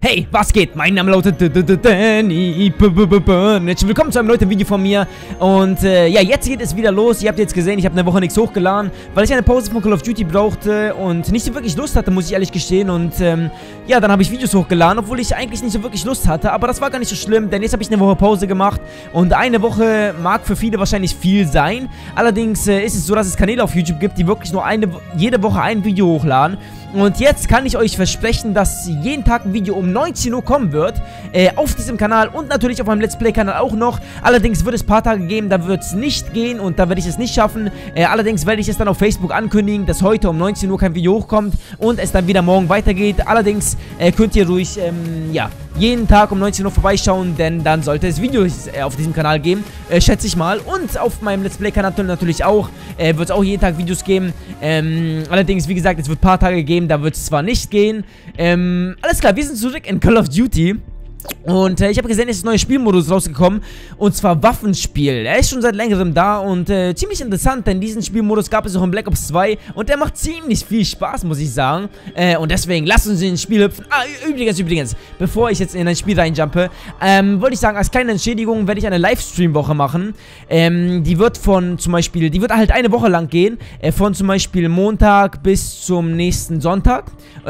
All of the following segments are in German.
Hey, was geht? Mein Name lautet Danny. Willkommen zu einem neuen Video von mir. Und ja, jetzt geht es wieder los. Ihr habt jetzt gesehen, ich habe eine Woche nichts hochgeladen, weil ich eine Pause von Call of Duty brauchte und nicht so wirklich Lust hatte, muss ich ehrlich gestehen. Und ja, dann habe ich Videos hochgeladen, obwohl ich eigentlich nicht so wirklich Lust hatte. Aber das war gar nicht so schlimm, denn jetzt habe ich eine Woche Pause gemacht. Und eine Woche mag für viele wahrscheinlich viel sein. Allerdings ist es so, dass es Kanäle auf YouTube gibt, die wirklich nur jede Woche ein Video hochladen. Und jetzt kann ich euch versprechen, dass jeden Tag ein Video um 19 Uhr kommen wird, auf diesem Kanal und natürlich auf meinem Let's Play Kanal auch noch. Allerdings wird es ein paar Tage geben, da wird es nicht gehen und da werde ich es nicht schaffen. Allerdings werde ich es dann auf Facebook ankündigen, dass heute um 19 Uhr kein Video hochkommt und es dann wieder morgen weitergeht. Allerdings könnt ihr ruhig, ja, jeden Tag um 19 Uhr vorbeischauen, denn dann sollte es Videos auf diesem Kanal geben, schätze ich mal. Und auf meinem Let's Play Kanal natürlich auch, wird es auch jeden Tag Videos geben. Allerdings, wie gesagt, es wird ein paar Tage geben, da wird es zwar nicht gehen. Alles klar, wir sind zurück in Call of Duty. Und ich habe gesehen, es ist ein neuer Spielmodus rausgekommen, und zwar Waffenspiel. Er ist schon seit längerem da und ziemlich interessant, denn diesen Spielmodus gab es auch in Black Ops 2 und der macht ziemlich viel Spaß, muss ich sagen. Und deswegen, lasst uns in das Spiel hüpfen. Ah, übrigens, bevor ich jetzt in ein Spiel reinjumpe, wollte ich sagen, als kleine Entschädigung werde ich eine Livestream-Woche machen. Die wird die wird halt eine Woche lang gehen, von zum Beispiel Montag bis zum nächsten Sonntag,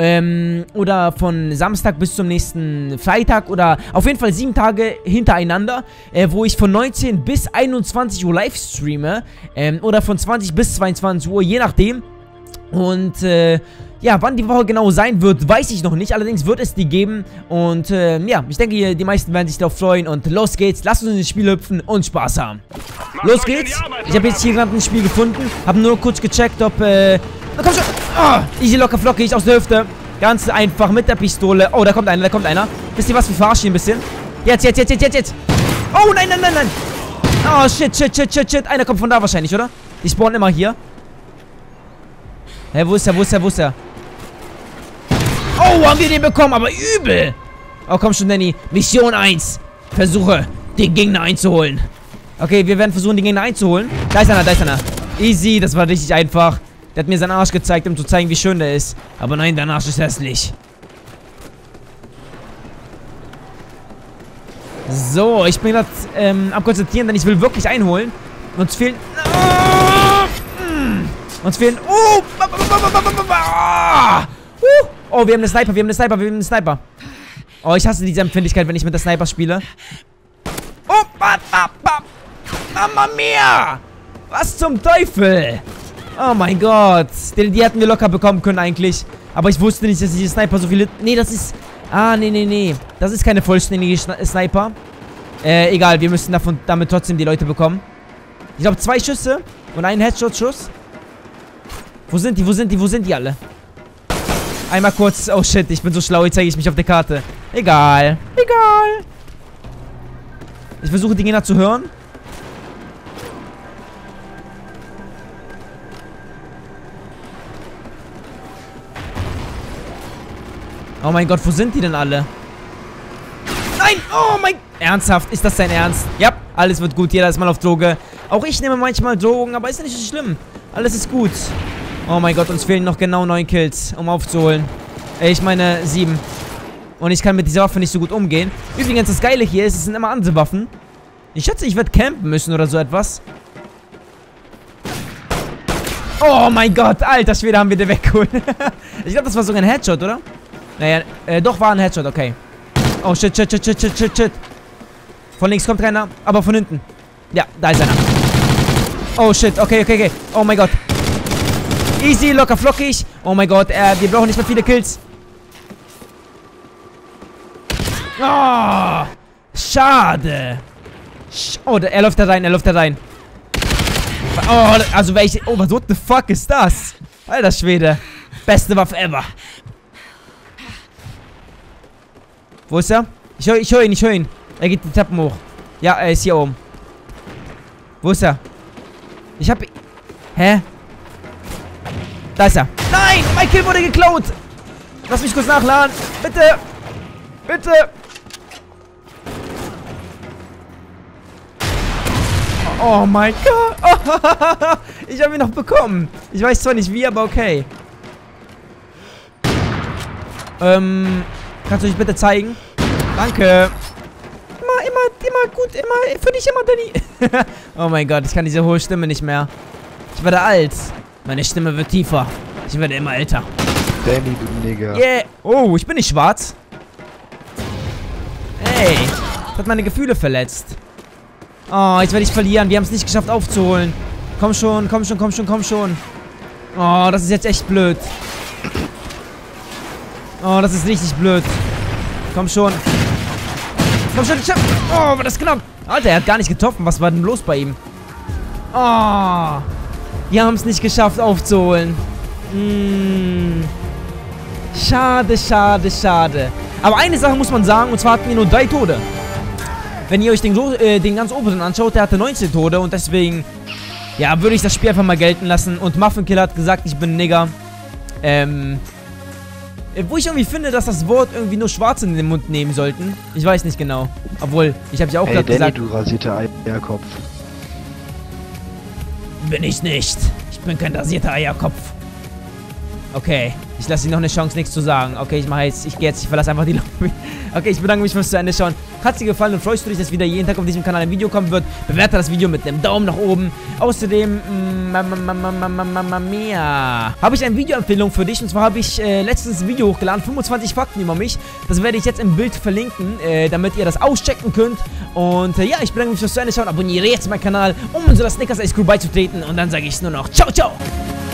oder von Samstag bis zum nächsten Freitag, oder auf jeden Fall 7 Tage hintereinander, wo ich von 19 bis 21 Uhr live streame, oder von 20 bis 22 Uhr, je nachdem. Und ja, wann die Woche genau sein wird, weiß ich noch nicht. Allerdings wird es die geben. Und ja, ich denke, die meisten werden sich darauf freuen. Und los geht's, lasst uns ins Spiel hüpfen und Spaß haben. Los geht's. Ich habe jetzt hier gerade ein Spiel gefunden. Habe nur kurz gecheckt, ob na komm schon. Oh, easy, locker, flockig aus der Hüfte. Ganz einfach mit der Pistole. Oh, da kommt einer, Wisst ihr was, wir verarschen ihn ein bisschen. Jetzt. Oh, nein. Oh, shit. Einer kommt von da wahrscheinlich, oder? Die spawnen immer hier. Hä, wo ist er? Oh, haben wir den bekommen, aber übel. Oh, komm schon, Danny. Mission 1. Versuche, den Gegner einzuholen. Okay, wir werden versuchen, den Gegner einzuholen. Da ist einer. Easy, das war richtig einfach. Der hat mir seinen Arsch gezeigt, um zu zeigen, wie schön der ist. Aber nein, dein Arsch ist hässlich. So, ich bin gerade am Konzentrieren, denn ich will wirklich einholen. Uns fehlen... Oh, wir haben eine Sniper. Oh, ich hasse diese Empfindlichkeit, wenn ich mit der Sniper spiele. Oh, Mamma mia! Was zum Teufel? Oh mein Gott. Die hätten wir locker bekommen können eigentlich. Aber ich wusste nicht, dass diese Sniper so viele... Nee, das ist... Ah, nee. Das ist keine vollständige Sniper. Egal, wir müssen damit trotzdem die Leute bekommen. Ich glaube 2 Schüsse und einen Headshot-Schuss. Wo sind die alle? Einmal kurz... Oh shit, ich bin so schlau, jetzt zeige ich mich auf der Karte. Egal. Ich versuche die Gegner zu hören. Oh mein Gott, wo sind die denn alle? Nein! Oh mein... Ernsthaft? Ist das dein Ernst? Ja, alles wird gut. Jeder ist mal auf Droge. Auch ich nehme manchmal Drogen, aber ist ja nicht so schlimm. Alles ist gut. Oh mein Gott, uns fehlen noch genau 9 Kills, um aufzuholen. Ich meine 7. Und ich kann mit dieser Waffe nicht so gut umgehen. Übrigens, das Geile hier ist, es sind immer andere Waffen. Ich schätze, ich werde campen müssen oder so etwas. Oh mein Gott, alter Schwede, haben wir den weggeholt. Ich glaube, das war sogar ein Headshot, oder? Naja, doch war ein Headshot, okay. Oh, shit. Von links kommt keiner, aber von hinten. Ja, da ist einer. Oh, shit, okay. Oh mein Gott. Easy, locker, flockig. Oh mein Gott, wir brauchen nicht mehr viele Kills. Oh, schade. Oh, er läuft da rein. Oh, also welche... Oh, what the fuck ist das? Alter Schwede. Beste Waffe ever. Wo ist er? Ich höre ihn. Er geht die Treppen hoch. Ja, er ist hier oben. Wo ist er? Hä? Da ist er. Nein! Mein Kill wurde geklaut! Lass mich kurz nachladen. Bitte! Oh mein Gott! Oh, ich habe ihn noch bekommen. Ich weiß zwar nicht wie, aber okay. Kannst du dich bitte zeigen? Danke. Immer gut, für dich immer, Danny. Oh mein Gott, ich kann diese hohe Stimme nicht mehr. Ich werde alt. Meine Stimme wird tiefer. Ich werde immer älter. Danny, du Nigger. Yeah. Oh, ich bin nicht schwarz. Ey, das hat meine Gefühle verletzt. Oh, jetzt werde ich verlieren. Wir haben es nicht geschafft aufzuholen. Komm schon, komm schon, komm schon, komm schon. Oh, das ist jetzt echt blöd. Oh, das ist richtig blöd. Komm schon. Komm schon, oh, war das knapp. Alter, er hat gar nicht getroffen. Was war denn los bei ihm? Oh, wir haben es nicht geschafft aufzuholen. Schade, schade, schade. Aber eine Sache muss man sagen, und zwar hatten wir nur 3 Tode. Wenn ihr euch den ganz oberen anschaut, der hatte 19 Tode und deswegen, ja, würde ich das Spiel einfach mal gelten lassen. Und Muffinkiller hat gesagt, ich bin ein Nigger. Wo ich irgendwie finde, dass das Wort irgendwie nur Schwarze in den Mund nehmen sollten. Ich weiß nicht genau. Obwohl, ich habe ja auch gerade gesagt... Danny, du rasierter Eierkopf. Bin ich nicht. Ich bin kein rasierter Eierkopf. Okay, ich lasse ihm noch eine Chance, nichts zu sagen. Okay, ich gehe jetzt, ich verlasse einfach die Lobby. Okay, ich bedanke mich fürs zu Ende schauen. Hat dir gefallen und freust du dich, dass wieder jeden Tag auf diesem Kanal ein Video kommen wird? Bewerte das Video mit einem Daumen nach oben. Außerdem, habe ich eine Videoempfehlung für dich. Und zwar habe ich letztens ein Video hochgeladen, 25 Fakten über mich. Das werde ich jetzt im Bild verlinken, damit ihr das auschecken könnt. Und ja, ich bedanke mich fürs zu Ende schauen. Abonniere jetzt meinen Kanal, um unserer Snickers Ice Crew beizutreten. Und dann sage ich nur noch ciao, ciao.